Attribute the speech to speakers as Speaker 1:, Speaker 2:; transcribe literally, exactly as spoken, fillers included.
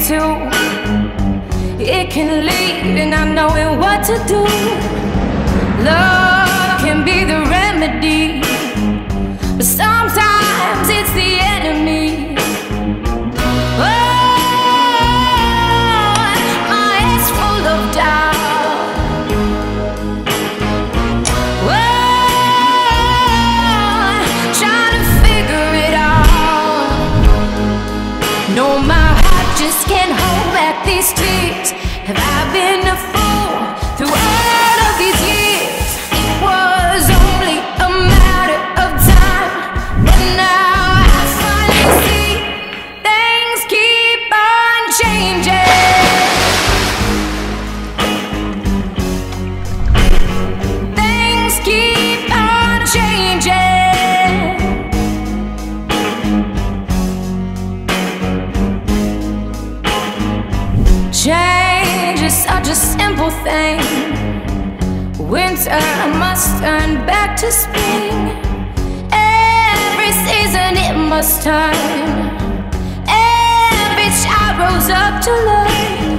Speaker 1: into. It can lead in not knowing what to do. Love can be the remedy, but sometimes it's the enemy. Oh, my head's full of doubt. Oh, trying to figure it out. No, my heart just can't hold back these tears. Have I been a fool through all of these years? It was only a matter of time, but now I finally see things keep on changing. Things keep on changing. Change is such a simple thing. Winter must turn back to spring. Every season it must turn. Every child grows up to learn.